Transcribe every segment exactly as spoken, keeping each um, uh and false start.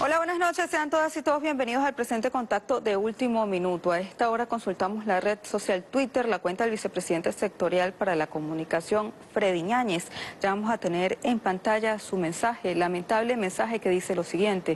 Hola, buenas noches. Sean todas y todos bienvenidos al presente contacto de Último Minuto. A esta hora consultamos la red social Twitter, la cuenta del vicepresidente sectorial para la comunicación, Freddy Ñáñez. Ya vamos a tener en pantalla su mensaje, lamentable mensaje que dice lo siguiente.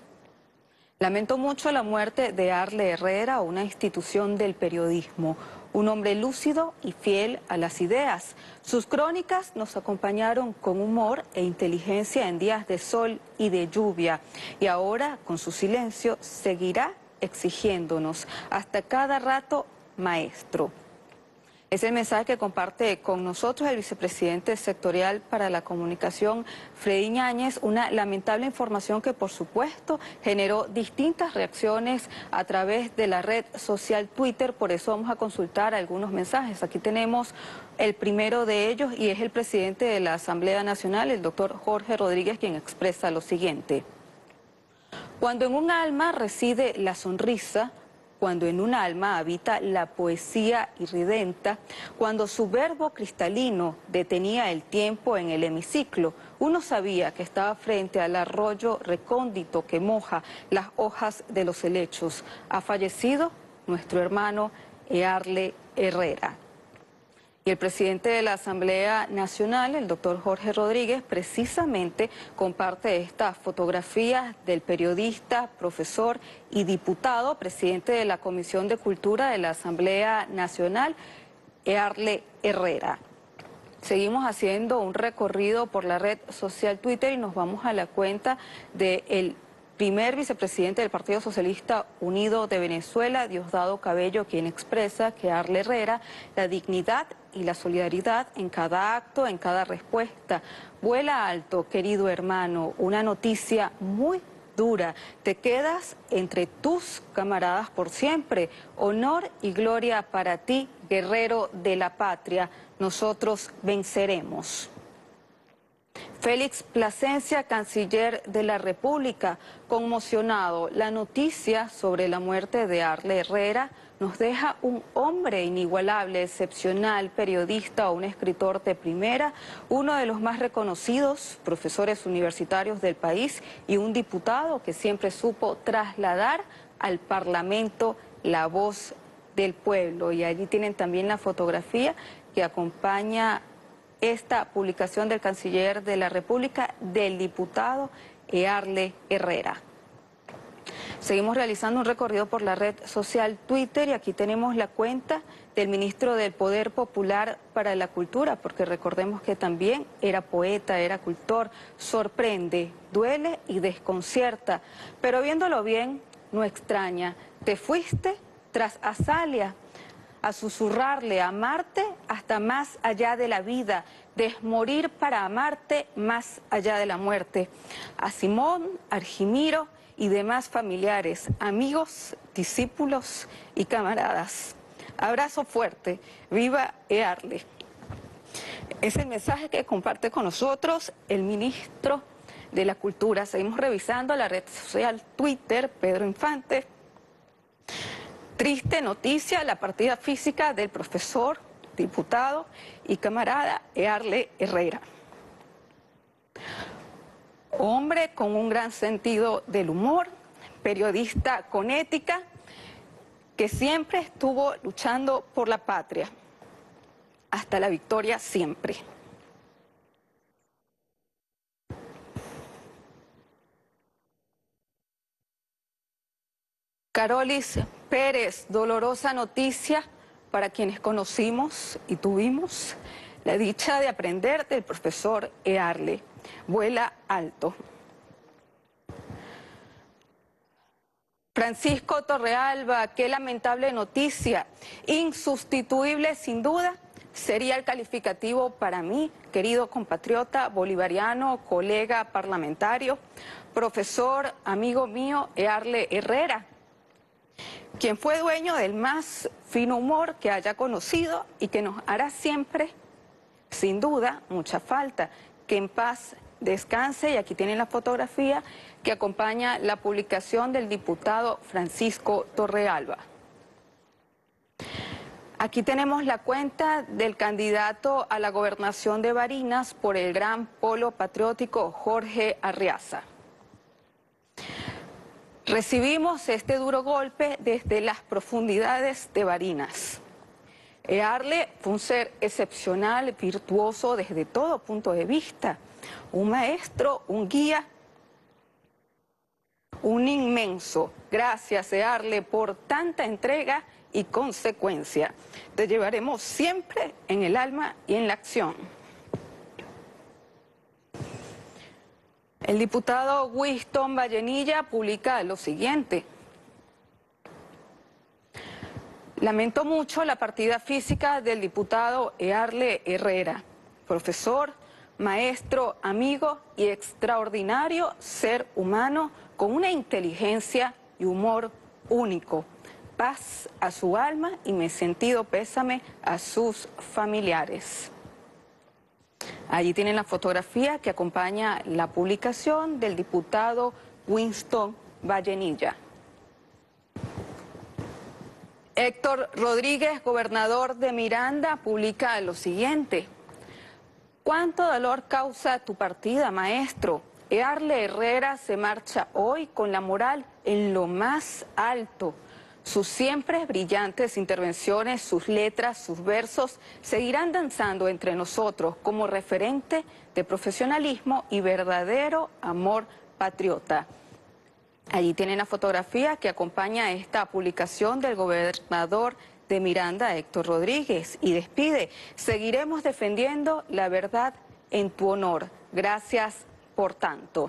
Lamento mucho la muerte de Arle Herrera, una institución del periodismo, un hombre lúcido y fiel a las ideas. Sus crónicas nos acompañaron con humor e inteligencia en días de sol y de lluvia. Y ahora, con su silencio, seguirá exigiéndonos hasta cada rato maestro. Es el mensaje que comparte con nosotros el vicepresidente sectorial para la comunicación, Freddy Ñáñez, una lamentable información que por supuesto generó distintas reacciones a través de la red social Twitter. Por eso vamos a consultar algunos mensajes. Aquí tenemos el primero de ellos y es el presidente de la Asamblea Nacional, el doctor Jorge Rodríguez, quien expresa lo siguiente. Cuando en un alma reside la sonrisa, cuando en un alma habita la poesía irridenta, cuando su verbo cristalino detenía el tiempo en el hemiciclo, uno sabía que estaba frente al arroyo recóndito que moja las hojas de los helechos. Ha fallecido nuestro hermano Earle Herrera. Y el presidente de la Asamblea Nacional, el doctor Jorge Rodríguez, precisamente comparte estas fotografías del periodista, profesor y diputado, presidente de la Comisión de Cultura de la Asamblea Nacional, Earle Herrera. Seguimos haciendo un recorrido por la red social Twitter y nos vamos a la cuenta del primer vicepresidente del Partido Socialista Unido de Venezuela, Diosdado Cabello, quien expresa que Arle Herrera, la dignidad y la solidaridad en cada acto, en cada respuesta. Vuela alto, querido hermano, una noticia muy dura. Te quedas entre tus camaradas por siempre. Honor y gloria para ti, guerrero de la patria. Nosotros venceremos. Félix Plasencia, canciller de la República, conmocionado. La noticia sobre la muerte de Arle Herrera nos deja un hombre inigualable, excepcional, periodista o un escritor de primera, uno de los más reconocidos profesores universitarios del país y un diputado que siempre supo trasladar al Parlamento la voz del pueblo. Y allí tienen también la fotografía que acompaña esta publicación del canciller de la República, del diputado Earle Herrera. Seguimos realizando un recorrido por la red social Twitter y aquí tenemos la cuenta del ministro del Poder Popular para la Cultura, porque recordemos que también era poeta, era cultor. Sorprende, duele y desconcierta, pero viéndolo bien, no extraña. Te fuiste tras Azalia a susurrarle, amarte hasta más allá de la vida, desmorir para amarte más allá de la muerte. A Simón, Argimiro y demás familiares, amigos, discípulos y camaradas. Abrazo fuerte, viva Earle. Es el mensaje que comparte con nosotros el ministro de la Cultura. Seguimos revisando la red social Twitter, Pedro Infante. Triste noticia, la partida física del profesor, diputado y camarada Earle Herrera. Hombre con un gran sentido del humor, periodista con ética, que siempre estuvo luchando por la patria, hasta la victoria siempre. Carolis Pérez, dolorosa noticia para quienes conocimos y tuvimos la dicha de aprender del profesor Earle. Vuela alto. Francisco Torrealba, qué lamentable noticia, insustituible sin duda, sería el calificativo para mí, querido compatriota bolivariano, colega parlamentario, profesor, amigo mío, Earle Herrera, quien fue dueño del más fino humor que haya conocido y que nos hará siempre, sin duda, mucha falta. Que en paz descanse, y aquí tienen la fotografía que acompaña la publicación del diputado Francisco Torrealba. Aquí tenemos la cuenta del candidato a la gobernación de Barinas por el Gran Polo Patriótico, Jorge Arriaza. Recibimos este duro golpe desde las profundidades de Barinas. Earle fue un ser excepcional, virtuoso desde todo punto de vista, un maestro, un guía, un inmenso. Gracias, Earle, por tanta entrega y consecuencia. Te llevaremos siempre en el alma y en la acción. El diputado Winston Vallenilla publica lo siguiente. Lamento mucho la partida física del diputado Earle Herrera, profesor, maestro, amigo y extraordinario ser humano con una inteligencia y humor único. Paz a su alma y mi sentido pésame a sus familiares. Allí tienen la fotografía que acompaña la publicación del diputado Winston Vallenilla. Héctor Rodríguez, gobernador de Miranda, publica lo siguiente. ¿Cuánto dolor causa tu partida, maestro? Earle Herrera se marcha hoy con la moral en lo más alto. Sus siempre brillantes intervenciones, sus letras, sus versos seguirán danzando entre nosotros como referente de profesionalismo y verdadero amor patriota. Allí tienen la fotografía que acompaña esta publicación del gobernador de Miranda, Héctor Rodríguez, y despide. Seguiremos defendiendo la verdad en tu honor. Gracias por tanto.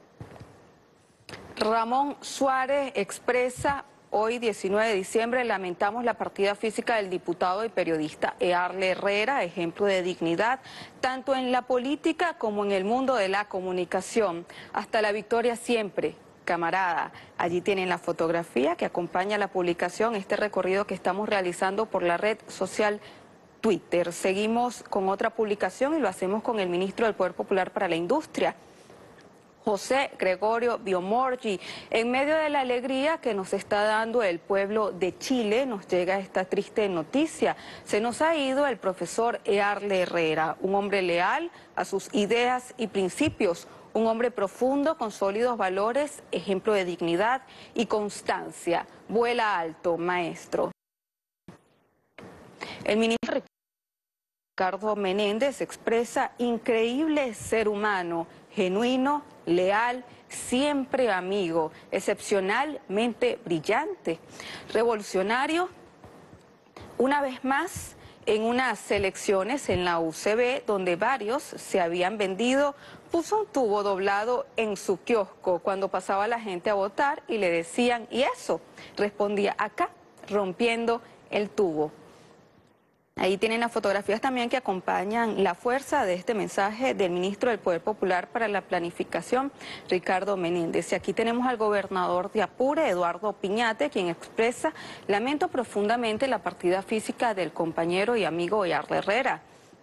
Ramón Suárez expresa: hoy, diecinueve de diciembre, lamentamos la partida física del diputado y periodista Earle Herrera, ejemplo de dignidad, tanto en la política como en el mundo de la comunicación. Hasta la victoria siempre, camarada. Allí tienen la fotografía que acompaña la publicación, este recorrido que estamos realizando por la red social Twitter. Seguimos con otra publicación y lo hacemos con el ministro del Poder Popular para la Industria, José Gregorio Biomorgi. En medio de la alegría que nos está dando el pueblo de Chile, nos llega esta triste noticia. Se nos ha ido el profesor Earle Herrera, un hombre leal a sus ideas y principios, un hombre profundo con sólidos valores, ejemplo de dignidad y constancia. Vuela alto, maestro. El ministro Ricardo Menéndez expresa: increíble ser humano, genuino, leal, siempre amigo, excepcionalmente brillante, revolucionario. Una vez más, en unas elecciones en la U C B, donde varios se habían vendido, puso un tubo doblado en su kiosco cuando pasaba la gente a votar y le decían: ¿y eso? Respondía: acá, rompiendo el tubo. Ahí tienen las fotografías también que acompañan la fuerza de este mensaje del ministro del Poder Popular para la Planificación, Ricardo Menéndez. Y aquí tenemos al gobernador de Apure, Eduardo Piñate, quien expresa: lamento profundamente la partida física del compañero y amigo Earle Herrera.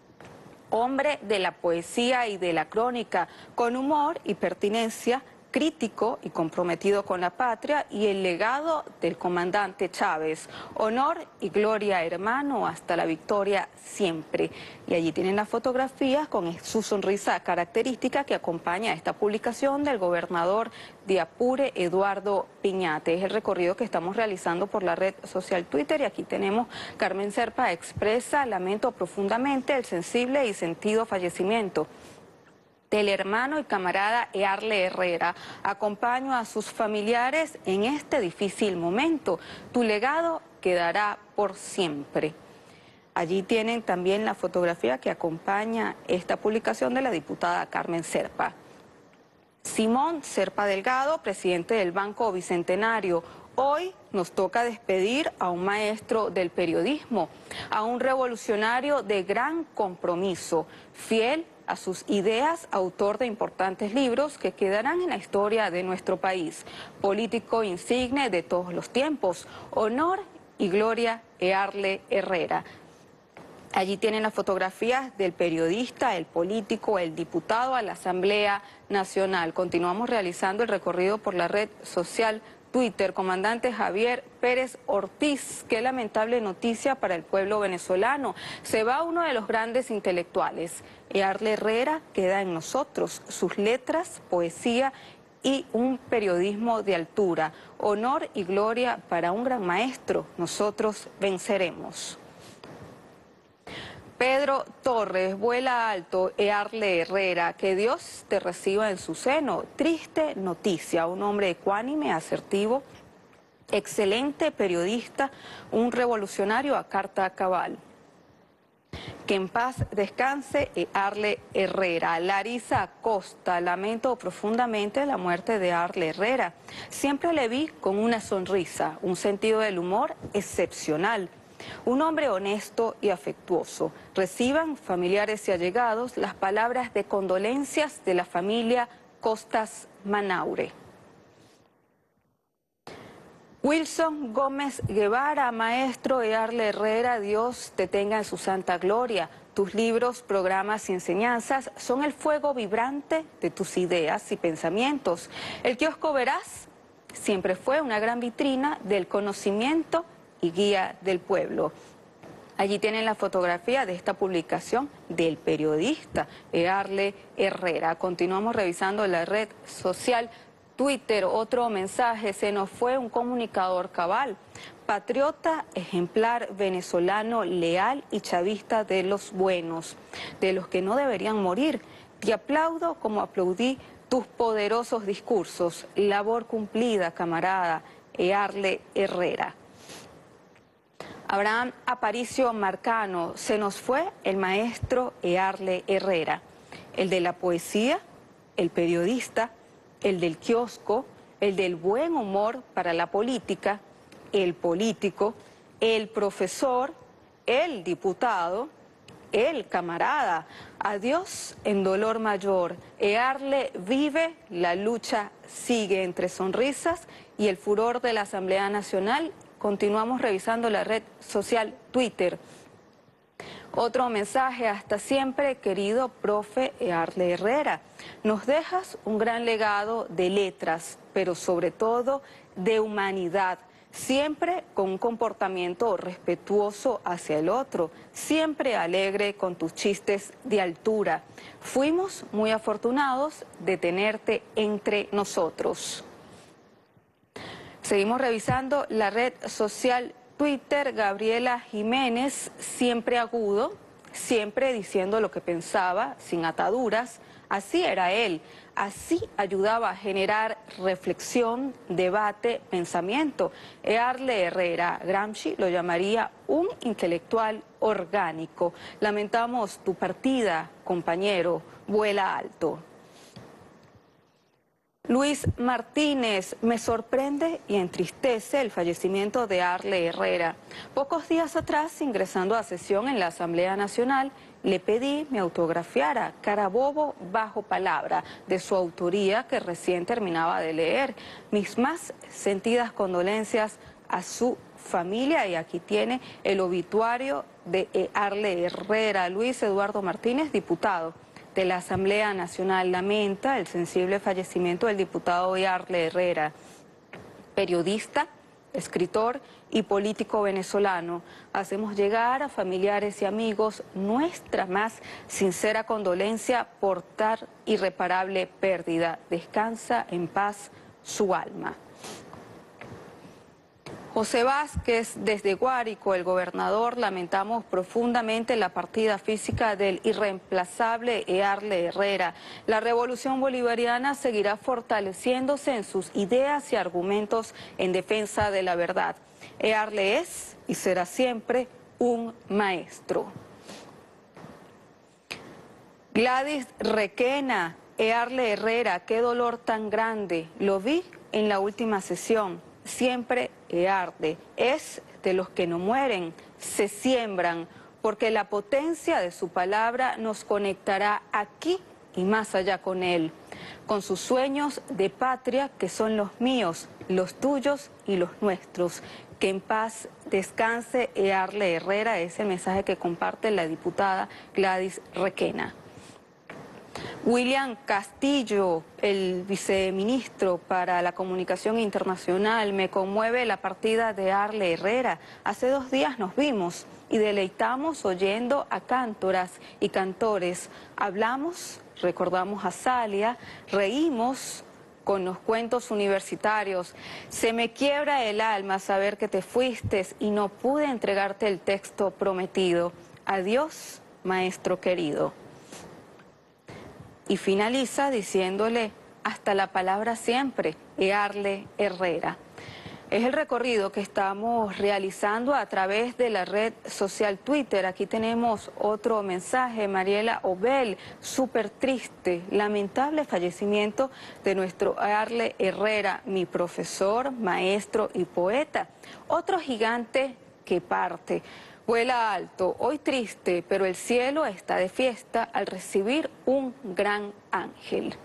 Hombre de la poesía y de la crónica, con humor y pertinencia, crítico y comprometido con la patria y el legado del comandante Chávez. Honor y gloria, hermano, hasta la victoria siempre. Y allí tienen las fotografías con su sonrisa característica que acompaña esta publicación del gobernador de Apure, Eduardo Piñate. Es el recorrido que estamos realizando por la red social Twitter y aquí tenemos Carmen Serpa expresa: lamento profundamente el sensible y sentido fallecimiento del hermano y camarada Earle Herrera. Acompaño a sus familiares en este difícil momento. Tu legado quedará por siempre. Allí tienen también la fotografía que acompaña esta publicación de la diputada Carmen Serpa. Simón Serpa Delgado, presidente del Banco Bicentenario. Hoy nos toca despedir a un maestro del periodismo, a un revolucionario de gran compromiso, fiel a sus ideas, autor de importantes libros que quedarán en la historia de nuestro país, político insigne de todos los tiempos. Honor y gloria, Earle Herrera. Allí tienen las fotografías del periodista, el político, el diputado a la Asamblea Nacional. Continuamos realizando el recorrido por la red social Twitter. Comandante Javier Pérez Ortiz: qué lamentable noticia para el pueblo venezolano. Se va uno de los grandes intelectuales. Earle Herrera queda en nosotros. Sus letras, poesía y un periodismo de altura. Honor y gloria para un gran maestro. Nosotros venceremos. Pedro Torres, vuela alto, Earle Herrera, que Dios te reciba en su seno. Triste noticia, un hombre ecuánime, asertivo, excelente periodista, un revolucionario a carta cabal. Que en paz descanse Earle Herrera. Larisa Acosta, lamento profundamente la muerte de Earle Herrera. Siempre le vi con una sonrisa, un sentido del humor excepcional. Un hombre honesto y afectuoso. Reciban, familiares y allegados, las palabras de condolencias de la familia Costas Manaure. Wilson Gómez Guevara, maestro Earle Herrera, Dios te tenga en su santa gloria. Tus libros, programas y enseñanzas son el fuego vibrante de tus ideas y pensamientos. El kiosco Verás siempre fue una gran vitrina del conocimiento y guía del pueblo. Allí tienen la fotografía de esta publicación del periodista Earle Herrera. Continuamos revisando la red social Twitter. Otro mensaje: se nos fue un comunicador cabal, patriota, ejemplar, venezolano, leal y chavista de los buenos, de los que no deberían morir. Te aplaudo como aplaudí tus poderosos discursos. Labor cumplida, camarada Earle Herrera. Abraham Aparicio Marcano, se nos fue el maestro Earle Herrera, el de la poesía, el periodista, el del kiosco, el del buen humor para la política, el político, el profesor, el diputado, el camarada. Adiós en dolor mayor. Earle vive, la lucha sigue. Entre sonrisas y el furor de la Asamblea Nacional. Continuamos revisando la red social Twitter. Otro mensaje: hasta siempre, querido profe Earle Herrera. Nos dejas un gran legado de letras, pero sobre todo de humanidad. Siempre con un comportamiento respetuoso hacia el otro, siempre alegre con tus chistes de altura. Fuimos muy afortunados de tenerte entre nosotros. Seguimos revisando la red social Twitter. Gabriela Jiménez, siempre agudo, siempre diciendo lo que pensaba, sin ataduras. Así era él, así ayudaba a generar reflexión, debate, pensamiento. Earle Herrera, Gramsci lo llamaría un intelectual orgánico. Lamentamos tu partida, compañero, vuela alto. Luis Martínez, me sorprende y entristece el fallecimiento de Earle Herrera. Pocos días atrás, ingresando a sesión en la Asamblea Nacional, le pedí me autografiara Carabobo bajo palabra, de su autoría, que recién terminaba de leer. Mis más sentidas condolencias a su familia, y aquí tiene el obituario de Earle Herrera. Luis Eduardo Martínez, diputado de la Asamblea Nacional, lamenta el sensible fallecimiento del diputado Earle Herrera, periodista, escritor y político venezolano. Hacemos llegar a familiares y amigos nuestra más sincera condolencia por tan irreparable pérdida. Descansa en paz su alma. José Vázquez, desde Guárico, el gobernador: lamentamos profundamente la partida física del irreemplazable Earle Herrera. La revolución bolivariana seguirá fortaleciéndose en sus ideas y argumentos en defensa de la verdad. Earle es y será siempre un maestro. Gladys Requena, Earle Herrera, qué dolor tan grande. Lo vi en la última sesión. Siempre Earle es de los que no mueren, se siembran, porque la potencia de su palabra nos conectará aquí y más allá con él, con sus sueños de patria que son los míos, los tuyos y los nuestros. Que en paz descanse Earle Herrera, es el mensaje que comparte la diputada Gladys Requena. William Castillo, el viceministro para la Comunicación Internacional: me conmueve la partida de Earle Herrera. Hace dos días nos vimos y deleitamos oyendo a cántoras y cantores. Hablamos, recordamos a Salia, reímos, con los cuentos universitarios. Se me quiebra el alma saber que te fuiste y no pude entregarte el texto prometido. Adiós, maestro querido. Y finaliza diciéndole hasta la palabra siempre, Earle Herrera. Es el recorrido que estamos realizando a través de la red social Twitter. Aquí tenemos otro mensaje, Mariela Obel, súper triste, lamentable fallecimiento de nuestro Earle Herrera, mi profesor, maestro y poeta. Otro gigante que parte. Vuela alto, hoy triste, pero el cielo está de fiesta al recibir un gran ángel.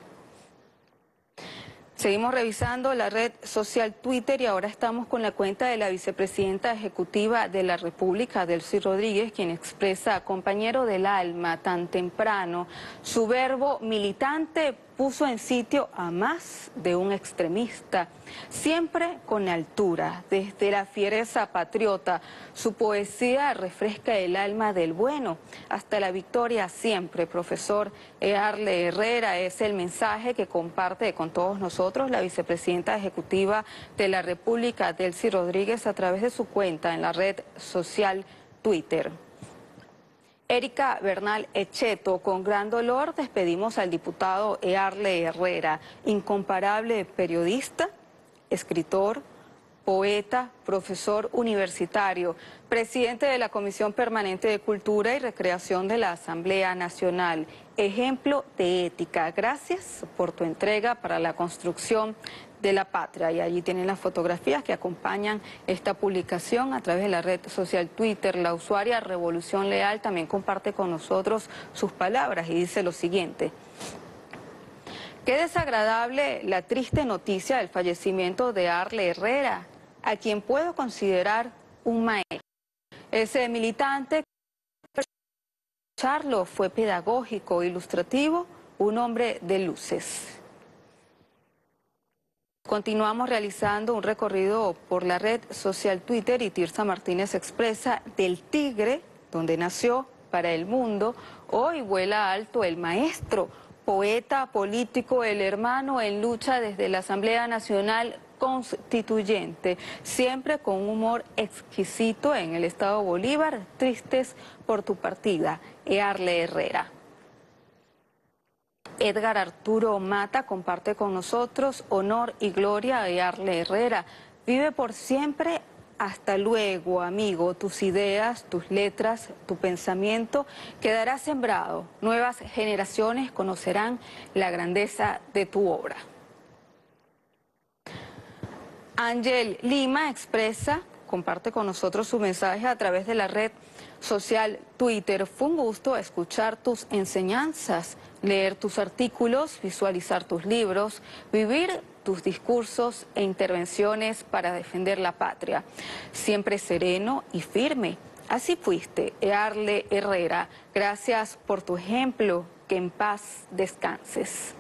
Seguimos revisando la red social Twitter y ahora estamos con la cuenta de la vicepresidenta ejecutiva de la República, Delcy Rodríguez, quien expresa, compañero del alma, tan temprano, su verbo militante puso en sitio a más de un extremista, siempre con altura, desde la fiereza patriota. Su poesía refresca el alma del bueno, hasta la victoria siempre. Profesor Earle Herrera es el mensaje que comparte con todos nosotros la vicepresidenta ejecutiva de la República, Delcy Rodríguez, a través de su cuenta en la red social Twitter. Erika Bernal Echeto, con gran dolor despedimos al diputado Earle Herrera, incomparable periodista, escritor, poeta, profesor universitario, presidente de la Comisión Permanente de Cultura y Recreación de la Asamblea Nacional, ejemplo de ética. Gracias por tu entrega para la construcción de la patria. Y allí tienen las fotografías que acompañan esta publicación a través de la red social Twitter. La usuaria Revolución Leal también comparte con nosotros sus palabras y dice lo siguiente. Qué desagradable la triste noticia del fallecimiento de Earle Herrera, a quien puedo considerar un maestro. Ese militante, Charlo, fue pedagógico, ilustrativo, un hombre de luces. Continuamos realizando un recorrido por la red social Twitter y Tirsa Martínez expresa del Tigre, donde nació, para el mundo, hoy vuela alto el maestro, poeta, político, el hermano en lucha desde la Asamblea Nacional Constituyente, siempre con un humor exquisito en el Estado Bolívar, tristes por tu partida, Earle Herrera. Edgar Arturo Mata comparte con nosotros honor y gloria a Earle Herrera. Vive por siempre, hasta luego, amigo. Tus ideas, tus letras, tu pensamiento quedará sembrado. Nuevas generaciones conocerán la grandeza de tu obra. Ángel Lima expresa, comparte con nosotros su mensaje a través de la red social Twitter. Fue un gusto escuchar tus enseñanzas, leer tus artículos, visualizar tus libros, vivir tus discursos e intervenciones para defender la patria. Siempre sereno y firme. Así fuiste, Earle Herrera. Gracias por tu ejemplo. Que en paz descanses.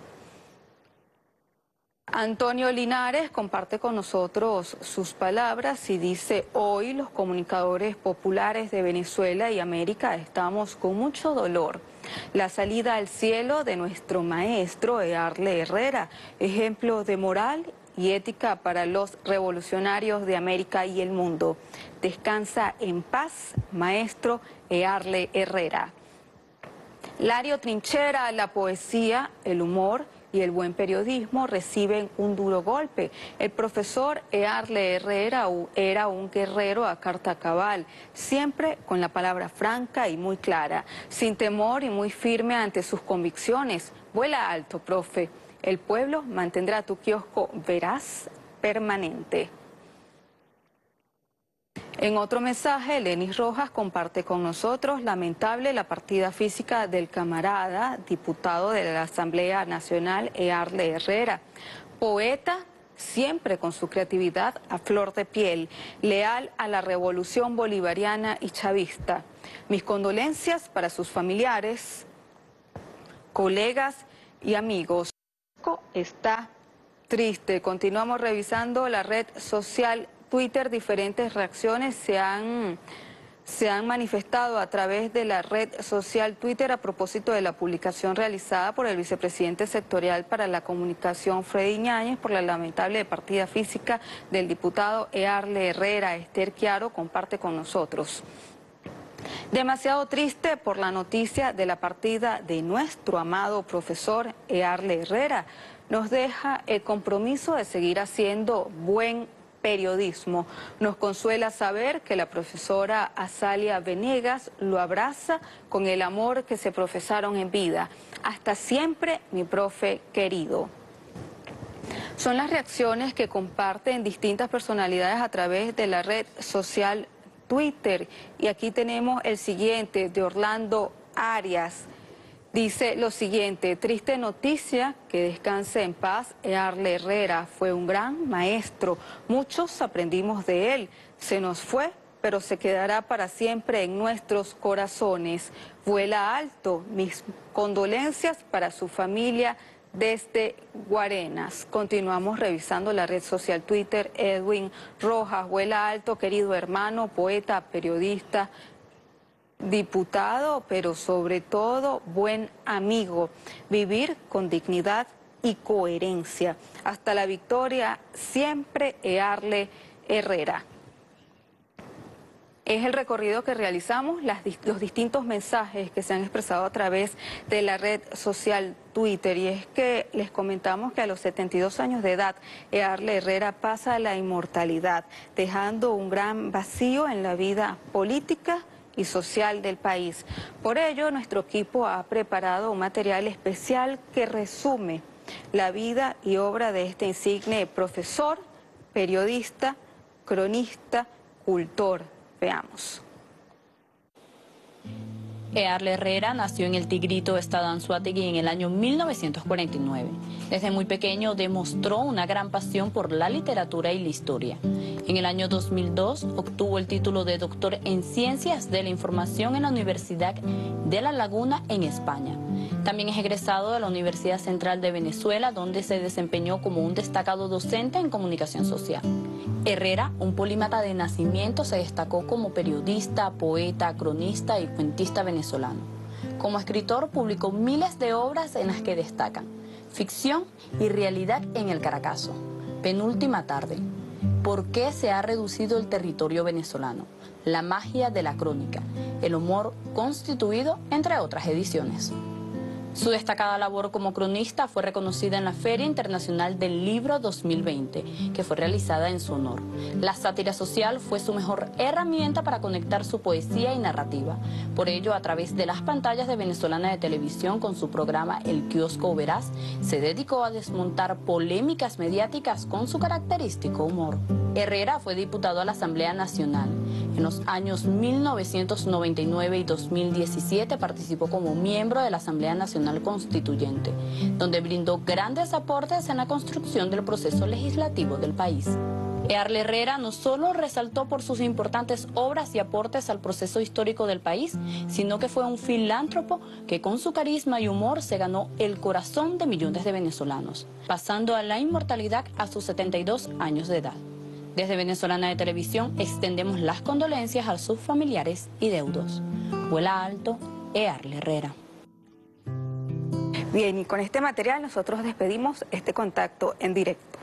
Antonio Linares comparte con nosotros sus palabras y dice, hoy los comunicadores populares de Venezuela y América estamos con mucho dolor. La salida al cielo de nuestro maestro Earle Herrera, ejemplo de moral y ética para los revolucionarios de América y el mundo. Descansa en paz, maestro Earle Herrera. Lario Trinchera, la poesía, el humor y el buen periodismo reciben un duro golpe. El profesor Earle Herrera era un guerrero a carta cabal, siempre con la palabra franca y muy clara, sin temor y muy firme ante sus convicciones. Vuela alto, profe. El pueblo mantendrá tu kiosco veraz, permanente. En otro mensaje, Lenis Rojas comparte con nosotros, lamentable la partida física del camarada, diputado de la Asamblea Nacional, Earle Herrera. Poeta, siempre con su creatividad a flor de piel, leal a la revolución bolivariana y chavista. Mis condolencias para sus familiares, colegas y amigos. Está triste. Continuamos revisando la red social Twitter, diferentes reacciones se han se han manifestado a través de la red social Twitter a propósito de la publicación realizada por el vicepresidente sectorial para la comunicación, Freddy Ñáñez, por la lamentable partida física del diputado Earle Herrera. Esther Chiaro comparte con nosotros. Demasiado triste por la noticia de la partida de nuestro amado profesor Earle Herrera. Nos deja el compromiso de seguir haciendo buen periodismo. Nos consuela saber que la profesora Azalia Venegas lo abraza con el amor que se profesaron en vida. Hasta siempre, mi profe querido. Son las reacciones que comparten distintas personalidades a través de la red social Twitter. Y aquí tenemos el siguiente de Orlando Arias. Dice lo siguiente: triste noticia, que descanse en paz Earle Herrera, fue un gran maestro, muchos aprendimos de él, se nos fue, pero se quedará para siempre en nuestros corazones. Vuela alto, mis condolencias para su familia desde Guarenas. Continuamos revisando la red social Twitter. Edwin Rojas: vuela alto, querido hermano, poeta, periodista, diputado, pero sobre todo buen amigo. Vivir con dignidad y coherencia. Hasta la victoria, siempre Earle Herrera. Es el recorrido que realizamos, las, los distintos mensajes que se han expresado a través de la red social Twitter. Y es que les comentamos que a los setenta y dos años de edad, Earle Herrera pasa a la inmortalidad, dejando un gran vacío en la vida política y social del país. Por ello, nuestro equipo ha preparado un material especial que resume la vida y obra de este insigne profesor, periodista, cronista, cultor. Veamos. Earle Herrera nació en el Tigrito, estado Anzoátegui, en el año mil novecientos cuarenta y nueve. Desde muy pequeño demostró una gran pasión por la literatura y la historia. En el año dos mil dos obtuvo el título de doctor en Ciencias de la Información en la Universidad de La Laguna, en España. También es egresado de la Universidad Central de Venezuela, donde se desempeñó como un destacado docente en comunicación social. Herrera, un polímata de nacimiento, se destacó como periodista, poeta, cronista y cuentista venezolano. Como escritor publicó miles de obras en las que destacan Ficción y realidad en el Caracazo, Penúltima tarde, ¿Por qué se ha reducido el territorio venezolano?, La magia de la crónica, El humor constituido, entre otras ediciones. Su destacada labor como cronista fue reconocida en la Feria Internacional del Libro dos mil veinte, que fue realizada en su honor. La sátira social fue su mejor herramienta para conectar su poesía y narrativa. Por ello, a través de las pantallas de Venezolana de Televisión, con su programa El Kiosco Veraz, se dedicó a desmontar polémicas mediáticas con su característico humor. Herrera fue diputado a la Asamblea Nacional. En los años mil novecientos noventa y nueve y dos mil diecisiete participó como miembro de la Asamblea Nacional Constituyente, donde brindó grandes aportes en la construcción del proceso legislativo del país. Earle Herrera no solo resaltó por sus importantes obras y aportes al proceso histórico del país, sino que fue un filántropo que con su carisma y humor se ganó el corazón de millones de venezolanos, pasando a la inmortalidad a sus setenta y dos años de edad. Desde Venezolana de Televisión extendemos las condolencias a sus familiares y deudos. Vuela alto, Earle Herrera. Bien, y con este material nosotros despedimos este contacto en directo.